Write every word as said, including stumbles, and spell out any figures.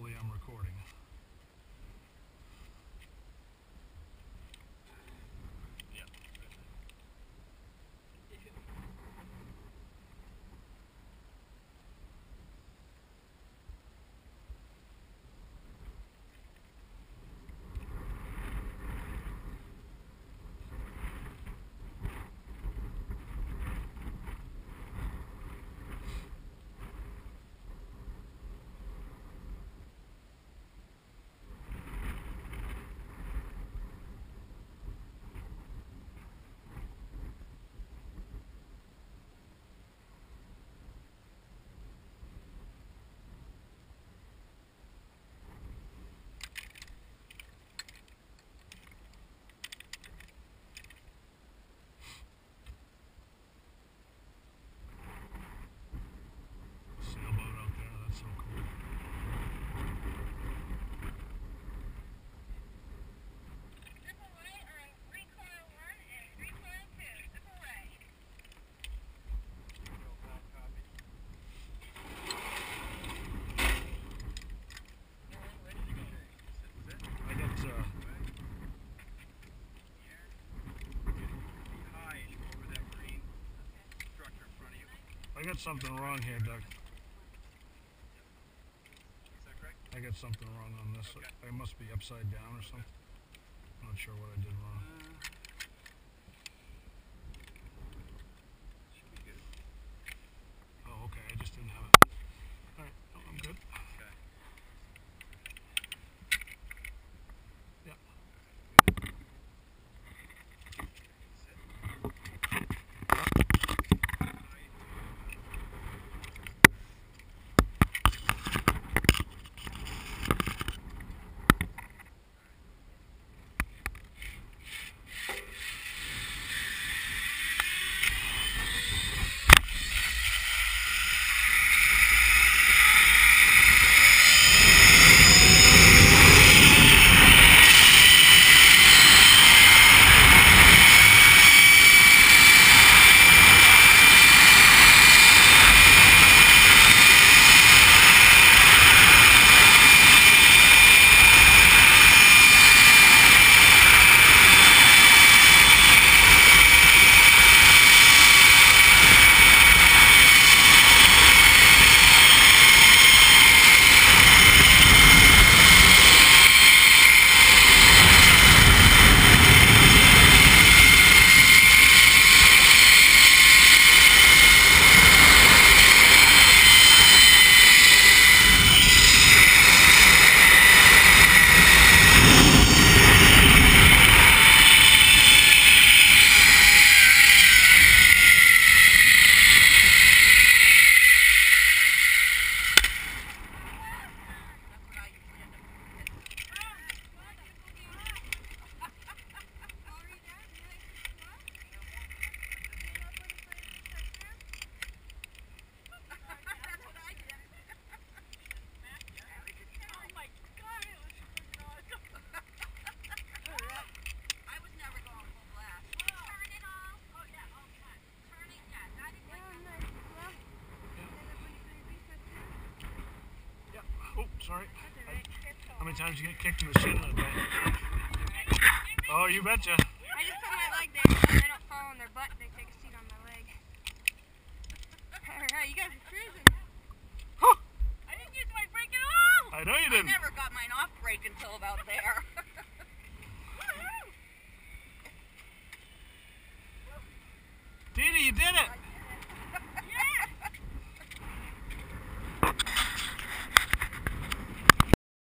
hopefully I'm recording. Yeah. Sailboat out there, that's so cool. Triple right on three coil one and three coil two. Triple right. I got uh I got something wrong here, Doug. Is that correct? I got something wrong on this. Okay. I must be upside down or something. I'm not sure what I did wrong. Uh, should be good. Oh, okay. I just didn't have it. All right. No, I'm good. Okay. Yeah. Oh, sorry. How many times you get kicked in the shin in a day? Oh, you betcha. I just put my leg there so they don't fall on their butt. They take a seat on my leg. Alright, you guys are cruising. Huh. I didn't use my brake at all. I know you didn't. I never got mine off brake until about there. Dee Dee, you did it.